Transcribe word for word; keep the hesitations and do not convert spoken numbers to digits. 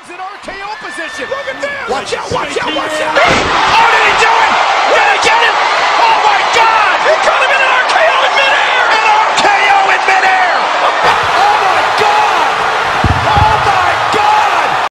Orton's in R K O position. Look at this. Watch out, watch out, watch out. Oh, did he do it?